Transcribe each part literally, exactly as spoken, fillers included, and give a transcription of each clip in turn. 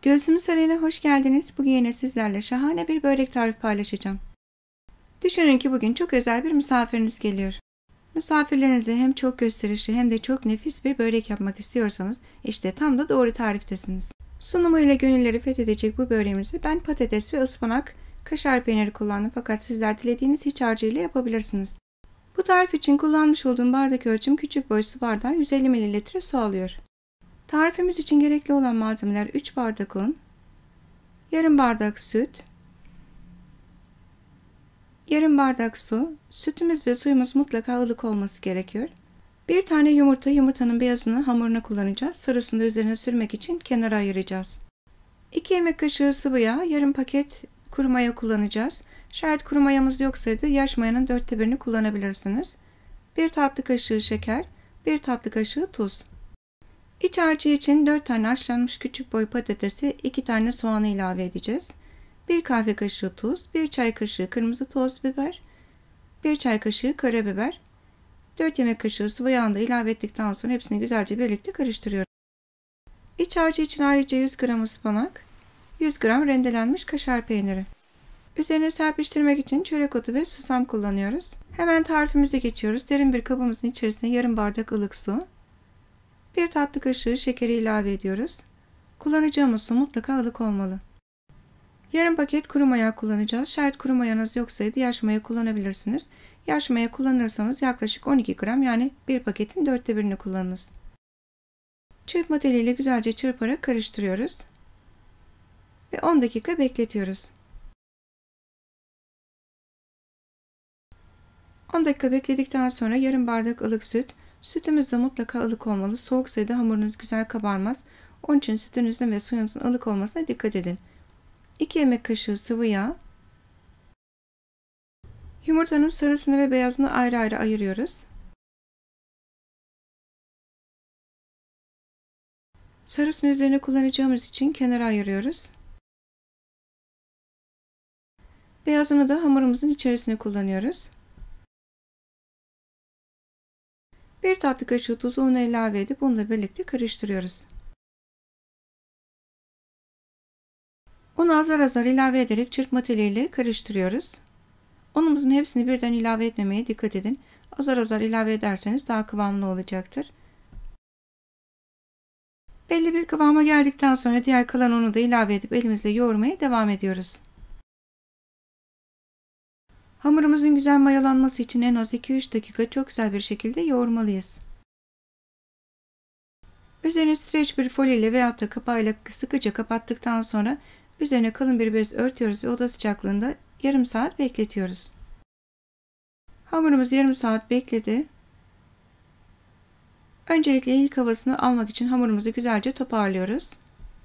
Gülsüm'ün Sarayı'na hoş geldiniz. Bugün yine sizlerle şahane bir börek tarifi paylaşacağım. Düşünün ki bugün çok özel bir misafiriniz geliyor. Misafirlerinize hem çok gösterişli hem de çok nefis bir börek yapmak istiyorsanız işte tam da doğru tariftesiniz. Sunumuyla gönülleri fethedecek bu böreğimizi ben patates ve ıspanak, kaşar peyniri kullandım fakat sizler dilediğiniz iç harcıyla yapabilirsiniz. Bu tarif için kullanmış olduğum bardak ölçüm küçük boy su bardağı yüz elli mililitre su alıyor. Tarifimiz için gerekli olan malzemeler üç bardak un, yarım bardak süt, yarım bardak su. Sütümüz ve suyumuz mutlaka ılık olması gerekiyor. Bir tane yumurta, yumurtanın beyazını hamuruna kullanacağız. Sarısını da üzerine sürmek için kenara ayıracağız. iki yemek kaşığı sıvı yağ, yarım paket kuru maya kullanacağız. Şayet kuru mayamız yoksaydı yaş mayanın dörtte birini kullanabilirsiniz. bir tatlı kaşığı şeker, bir tatlı kaşığı tuz. İç harcı için dört tane haşlanmış küçük boy patatesi, iki tane soğanı ilave edeceğiz. bir kahve kaşığı tuz, bir çay kaşığı kırmızı toz biber, bir çay kaşığı karabiber, dört yemek kaşığı sıvı yağını da ilave ettikten sonra hepsini güzelce birlikte karıştırıyorum. İç harcı için ayrıca yüz gram ıspanak, yüz gram rendelenmiş kaşar peyniri. Üzerine serpiştirmek için çörek otu ve susam kullanıyoruz. Hemen tarifimize geçiyoruz. Derin bir kabımızın içerisine yarım bardak ılık su, bir tatlı kaşığı şekeri ilave ediyoruz. Kullanacağımız su mutlaka ılık olmalı. Yarım paket kuru maya kullanacağız. Şayet kuru mayanız yoksaydı yaş maya kullanabilirsiniz. Yaş maya kullanırsanız yaklaşık on iki gram, yani bir paketin dörtte birini kullanınız. Çırpma teliyle güzelce çırparak karıştırıyoruz. Ve on dakika bekletiyoruz. on dakika bekledikten sonra yarım bardak ılık süt. Sütümüz de mutlaka ılık olmalı. Soğuksaydı hamurunuz güzel kabarmaz. Onun için sütünüzün ve suyunuzun ılık olmasına dikkat edin. iki yemek kaşığı sıvı yağ. Yumurtanın sarısını ve beyazını ayrı ayrı ayırıyoruz. Sarısını üzerine kullanacağımız için kenara ayırıyoruz. Beyazını da hamurumuzun içerisine kullanıyoruz. bir tatlı kaşığı tuzu unu ilave edip unla birlikte karıştırıyoruz. Unu azar azar ilave ederek çırpma teliyle karıştırıyoruz. Unumuzun hepsini birden ilave etmemeye dikkat edin. Azar azar ilave ederseniz daha kıvamlı olacaktır. Belli bir kıvama geldikten sonra diğer kalan unu da ilave edip elimizle yoğurmaya devam ediyoruz. Hamurumuzun güzel mayalanması için en az iki üç dakika çok güzel bir şekilde yoğurmalıyız. Üzerine streç bir folyo ile veyahut da kapağıyla sıkıca kapattıktan sonra üzerine kalın bir bez örtüyoruz ve oda sıcaklığında yarım saat bekletiyoruz. Hamurumuz yarım saat bekledi. Öncelikle ilk havasını almak için hamurumuzu güzelce toparlıyoruz.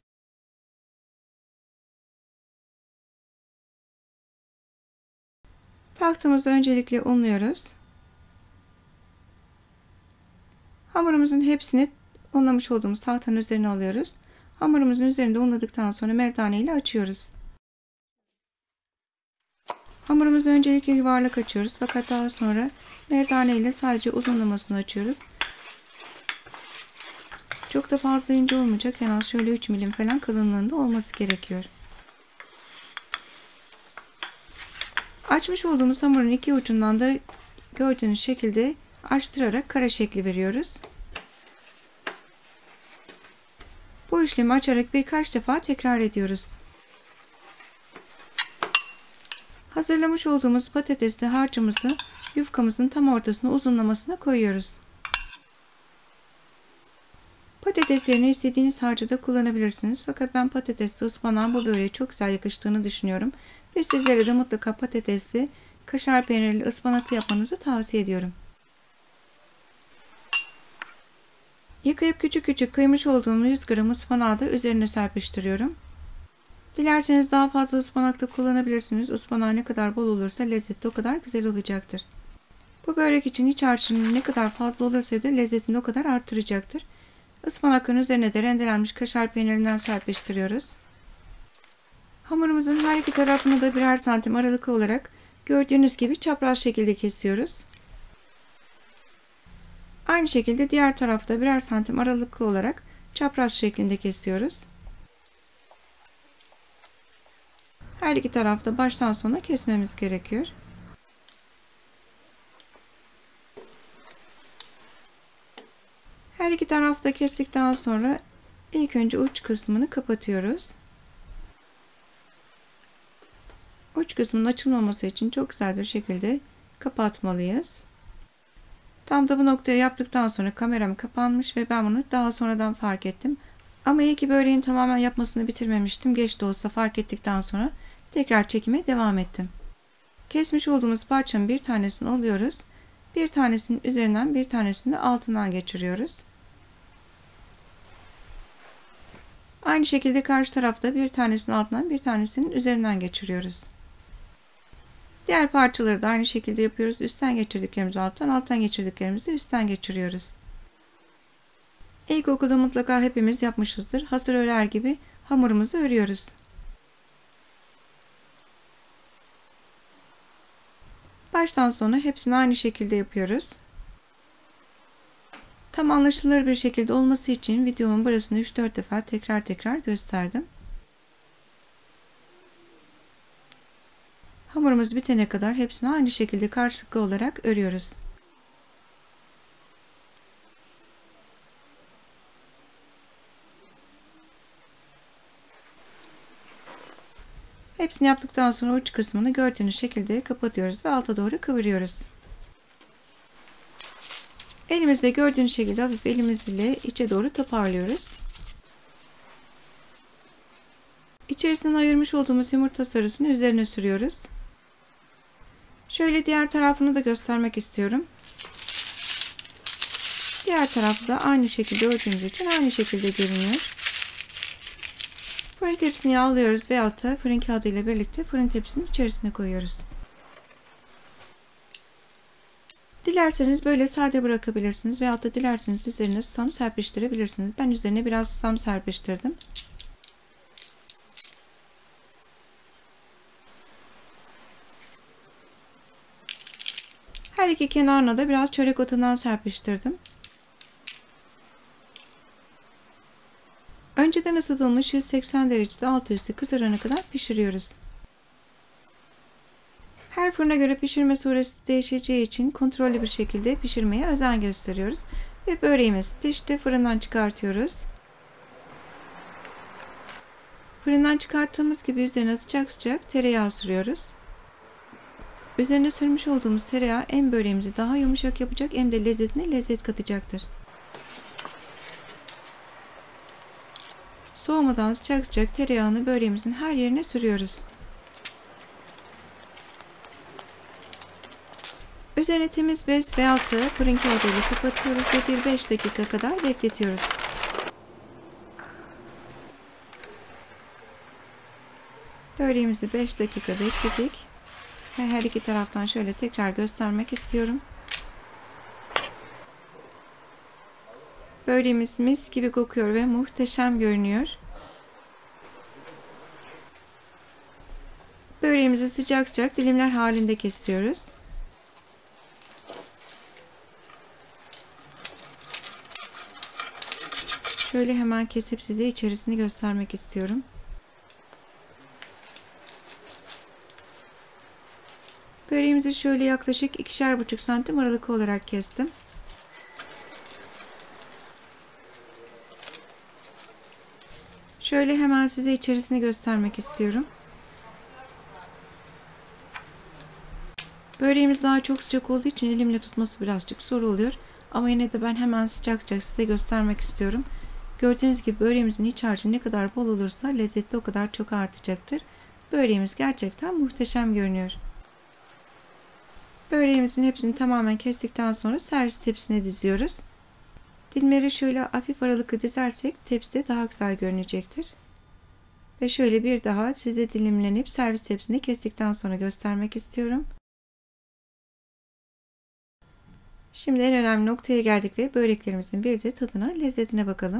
Tahtamızı öncelikle unluyoruz. Hamurumuzun hepsini unlamış olduğumuz tahtanın üzerine alıyoruz. Hamurumuzun üzerinde unladıktan sonra merdane ile açıyoruz. Hamurumuzu öncelikle yuvarlak açıyoruz fakat daha sonra merdane ile sadece uzunlamasını açıyoruz. Çok da fazla ince olmayacak, en az şöyle üç milim falan kalınlığında olması gerekiyor. Açmış olduğumuz hamurun iki ucundan da gördüğünüz şekilde açtırarak kare şekli veriyoruz. Bu işlemi açarak birkaç defa tekrar ediyoruz. Hazırlamış olduğumuz patatesli harcımızı yufkamızın tam ortasına uzunlamasına koyuyoruz. Patates yerine istediğiniz harcı da kullanabilirsiniz. Fakat ben patatesli ıspanağın bu böreğe çok güzel yakıştığını düşünüyorum. Ve sizlere de mutlaka patatesli, kaşar peynirli ıspanaklı yapmanızı tavsiye ediyorum. Yıkayıp küçük küçük kıymış olduğum yüz gram ıspanağı da üzerine serpiştiriyorum. Dilerseniz daha fazla ıspanak da kullanabilirsiniz. Ispanağı ne kadar bol olursa lezzeti o kadar güzel olacaktır. Bu börek için iç harcının ne kadar fazla olursa da lezzetini o kadar arttıracaktır. Ispanakların üzerine de rendelenmiş kaşar peynirinden serpiştiriyoruz. Hamurumuzun her iki tarafını da birer santim aralıklı olarak gördüğünüz gibi çapraz şekilde kesiyoruz. Aynı şekilde diğer tarafta birer santim aralıklı olarak çapraz şeklinde kesiyoruz. Her iki tarafta baştan sona kesmemiz gerekiyor. Her iki tarafta kestikten sonra ilk önce uç kısmını kapatıyoruz. Uç kısmının açılmaması için çok güzel bir şekilde kapatmalıyız. Tam da bu noktaya yaptıktan sonra kameram kapanmış ve ben bunu daha sonradan fark ettim. Ama iyi ki böreğin tamamen yapmasını bitirmemiştim. Geç de olsa fark ettikten sonra tekrar çekime devam ettim. Kesmiş olduğumuz parçanın bir tanesini alıyoruz. Bir tanesinin üzerinden bir tanesini de altından geçiriyoruz. Aynı şekilde karşı tarafta bir tanesinin altından bir tanesinin üzerinden geçiriyoruz. Diğer parçaları da aynı şekilde yapıyoruz. Üstten geçirdiklerimizi alttan, alttan geçirdiklerimizi üstten geçiriyoruz. İlkokulda mutlaka hepimiz yapmışızdır. Hasır örer gibi hamurumuzu örüyoruz. Baştan sona hepsini aynı şekilde yapıyoruz. Tam anlaşılır bir şekilde olması için videomun burasını üç dört defa tekrar tekrar gösterdim. Hamurumuz bitene kadar hepsini aynı şekilde karşılıklı olarak örüyoruz. Hepsini yaptıktan sonra uç kısmını gördüğünüz şekilde kapatıyoruz ve alta doğru kıvırıyoruz. Elimizle gördüğünüz şekilde hafif elimizle içe doğru toparlıyoruz. İçerisine ayırmış olduğumuz yumurta sarısını üzerine sürüyoruz. Şöyle diğer tarafını da göstermek istiyorum. Diğer tarafı da aynı şekilde ördüğümüz için aynı şekilde görünüyor. Fırın tepsini yağlıyoruz veyahut da fırın kağıdı ile birlikte fırın tepsinin içerisine koyuyoruz. Dilerseniz böyle sade bırakabilirsiniz veyahut da dilerseniz üzerine susam serpiştirebilirsiniz. Ben üzerine biraz susam serpiştirdim. Her iki kenarına da biraz çörek otundan serpiştirdim. Önceden ısıtılmış yüz seksen derecede altı üstü kızarana kadar pişiriyoruz. Her fırına göre pişirme süresi değişeceği için kontrollü bir şekilde pişirmeye özen gösteriyoruz. Ve böreğimiz pişti. Fırından çıkartıyoruz. Fırından çıkarttığımız gibi üzerine sıcak sıcak tereyağı sürüyoruz. Üzerine sürmüş olduğumuz tereyağı hem böreğimizi daha yumuşak yapacak hem de lezzetine lezzet katacaktır. Soğumadan sıcak sıcak tereyağını böreğimizin her yerine sürüyoruz. Üzerine temiz bez veyahut da fırın kağıdıyla kapatıyoruz ve bir beş dakika kadar bekletiyoruz. Böreğimizi beş dakika bekledik. Ve her iki taraftan şöyle tekrar göstermek istiyorum. Böreğimiz mis gibi kokuyor ve muhteşem görünüyor. Böreğimizi sıcak sıcak dilimler halinde kesiyoruz. Şöyle hemen kesip size içerisini göstermek istiyorum. Böreğimizi şöyle yaklaşık ikişer buçuk santim aralık olarak kestim. Şöyle hemen size içerisini göstermek istiyorum. Böreğimiz daha çok sıcak olduğu için elimle tutması birazcık zor oluyor. Ama yine de ben hemen sıcak sıcak size göstermek istiyorum. Gördüğünüz gibi böreğimizin iç harcı ne kadar bol olursa lezzeti o kadar çok artacaktır. Böreğimiz gerçekten muhteşem görünüyor. Böreğimizin hepsini tamamen kestikten sonra servis tepsisine diziyoruz. Dilimleri şöyle hafif aralıklı dizersek tepside daha güzel görünecektir. Ve şöyle bir daha size dilimlenip servis tepsisine kestikten sonra göstermek istiyorum. Şimdi en önemli noktaya geldik ve böreklerimizin bir de tadına, lezzetine bakalım.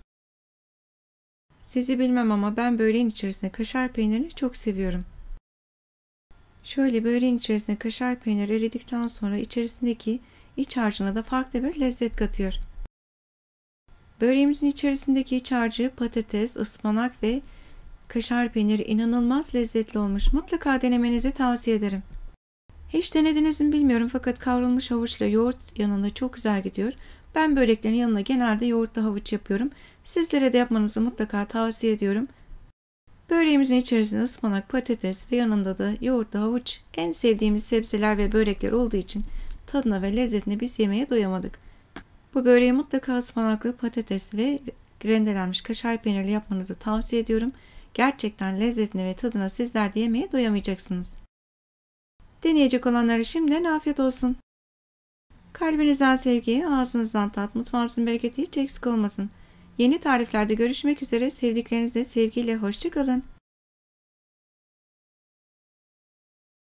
Sizi bilmem ama ben böreğin içerisine kaşar peynirini çok seviyorum. Şöyle böreğin içerisine kaşar peyniri eridikten sonra içerisindeki iç harcına da farklı bir lezzet katıyor. Böreğimizin içerisindeki iç harcı patates, ıspanak ve Kaşar peyniri inanılmaz lezzetli olmuş. Mutlaka denemenizi tavsiye ederim. Hiç denediniz mi bilmiyorum fakat kavrulmuş havuçla yoğurt yanında çok güzel gidiyor. Ben böreklerin yanına genelde yoğurtlu havuç yapıyorum. Sizlere de yapmanızı mutlaka tavsiye ediyorum. Böreğimizin içerisinde ıspanak, patates ve yanında da yoğurtlu havuç en sevdiğimiz sebzeler ve börekler olduğu için tadına ve lezzetine biz yemeye doyamadık. Bu böreği mutlaka ıspanaklı, patatesli ve rendelenmiş kaşar peynirli yapmanızı tavsiye ediyorum. Gerçekten lezzetine ve tadına sizler de yemeye doyamayacaksınız. Deneyecek olanlara şimdiden afiyet olsun. Kalbinizden sevgi, ağzınızdan tat, mutfağınızın bereketi hiç eksik olmasın. Yeni tariflerde görüşmek üzere, sevdiklerinizle sevgiyle hoşça kalın.